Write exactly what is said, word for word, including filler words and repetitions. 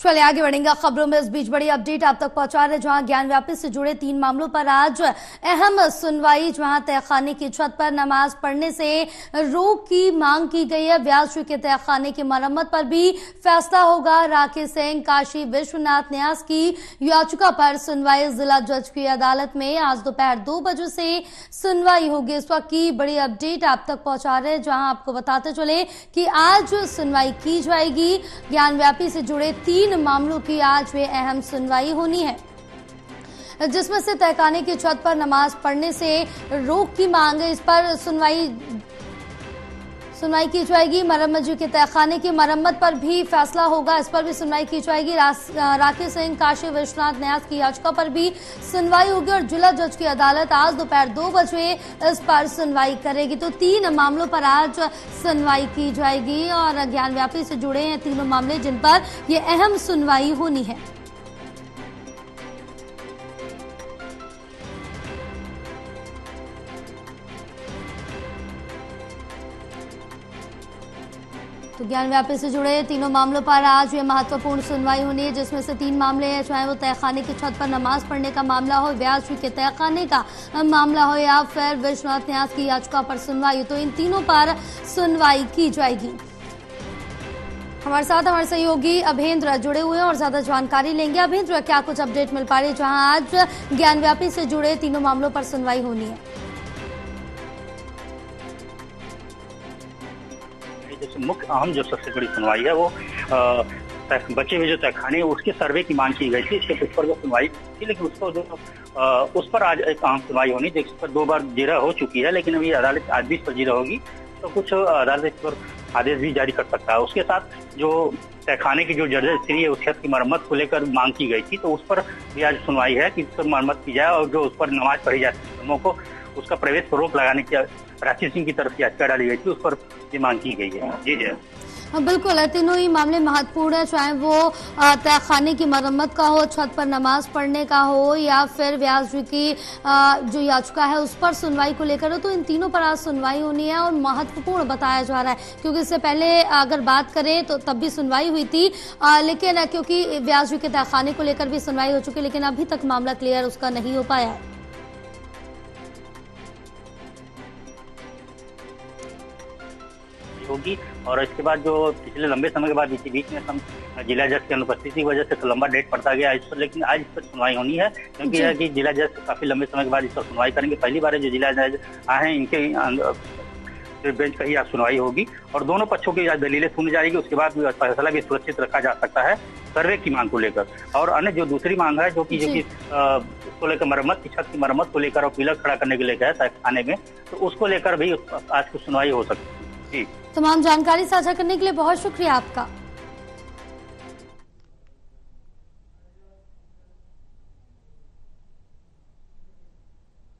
चलिए आगे बढ़ेंगे खबरों में। इस बीच बड़ी अपडेट आप तक पहुंचा रहे, जहां ज्ञानव्यापी से जुड़े तीन मामलों पर आज अहम सुनवाई। जहां तहखाने की छत पर नमाज पढ़ने से रोक की मांग की गई है। व्यास के तहखाने की मरम्मत पर भी फैसला होगा। राकेश सिंह काशी विश्वनाथ न्यास की याचिका पर सुनवाई जिला जज की अदालत में आज दोपहर दो बजे से सुनवाई होगी। इस वक्त की बड़ी अपडेट आप तक पहुंचा रहे, जहां आपको बताते चले कि आज सुनवाई की जाएगी। ज्ञानव्यापी से जुड़े तीन मामलों की आज वे अहम सुनवाई होनी है, जिसमें से तहखाने की छत पर नमाज पढ़ने से रोक की मांग है। इस पर सुनवाई सुनवाई की जाएगी। मरम्मत के तहखाने की मरम्मत पर भी फैसला होगा, इस पर भी सुनवाई की जाएगी। राकेश सिंह काशी विश्वनाथ न्यास की याचिका पर भी सुनवाई होगी और जिला जज की अदालत आज दोपहर दो बजे इस पर सुनवाई करेगी। तो तीन मामलों पर आज सुनवाई की जाएगी और ज्ञानव्यापी से जुड़े हैं तीनों मामले, जिन पर यह अहम सुनवाई होनी है। तो ज्ञानव्यापी से जुड़े तीनों मामलों पर आज ये महत्वपूर्ण सुनवाई होनी है, जिसमें से तीन मामले हैं, चाहे वो तहखाने की छत पर नमाज पढ़ने का मामला हो, व्यास के तहखाने का मामला हो या फिर विश्वनाथ न्यास की याचिका पर सुनवाई। तो इन तीनों पर सुनवाई की जाएगी। हमारे साथ हमारे सहयोगी अभेंद्र जुड़े हुए हैं और ज्यादा जानकारी लेंगे। अभेंद्र, क्या कुछ अपडेट मिल पा रही है, जहां आज ज्ञानव्यापी से जुड़े तीनों मामलों पर सुनवाई होनी है? मुख्य अहम जो सबसे बड़ी सुनवाई है वो आ, बचे हुए जो तहखाने उसके सर्वे की मांग की गई थी। इसके उस पर जो सुनवाई थी, लेकिन उसको जो आ, उस पर आज एक अहम सुनवाई होनी, जिस पर दो बार जिरह हो चुकी है, लेकिन अभी अदालत आज भी इस पर जिरह होगी तो कुछ अदालत इस पर आदेश भी जारी कर सकता है। उसके साथ जो तहखाने की जो जर्जर स्त्री है उस छत की मरम्मत को लेकर मांग की गई थी, तो उस पर भी आज सुनवाई है कि इस पर मरम्मत की जाए और जो उस पर नमाज पढ़ी जाती है को उसका प्रवेश पर रोक लगाने की राकेश सिंह की तरफ से याचिका डाली गई थी, उस पर ये मांग की गई है। जी जी हाँ, बिल्कुल, तीनों ही मामले महत्वपूर्ण है, चाहे वो तहखाने की मरम्मत का हो, छत पर नमाज पढ़ने का हो या फिर व्यास जी की जो याचिका है उस पर सुनवाई को लेकर हो। तो इन तीनों पर आज सुनवाई होनी है और महत्वपूर्ण बताया जा रहा है, क्योंकि इससे पहले अगर बात करें तो तब भी सुनवाई हुई थी, आ, लेकिन क्योंकि व्यास जी के तहखाने को लेकर भी सुनवाई हो चुकी, लेकिन अभी तक मामला क्लियर उसका नहीं हो पाया है। होगी और इसके बाद जो पिछले लंबे समय के बाद इसी बीच में हम जिला जज की अनुपस्थिति की वजह से लंबा डेट पड़ता गया इस पर, लेकिन आज इस पर सुनवाई होनी है, क्योंकि यह कि जिला जज काफी लंबे समय के बाद इस पर सुनवाई करेंगे। पहली बार है जो जिला जज आए हैं, इनके बेंच का ही आज सुनवाई होगी और दोनों पक्षों की आज दलीलें सुनी जाएगी। उसके बाद फैसला भी सुरक्षित रखा जा सकता है सर्वे की मांग को लेकर। और अन्य जो दूसरी मांग है जो कि जो कि उसको लेकर मरम्मत की छत की मरम्मत को लेकर और पिलर खड़ा करने के लेकर है तहखाने में, तो उसको लेकर भी आज की सुनवाई हो सकती है। तमाम जानकारी साझा करने के लिए बहुत शुक्रिया आपका।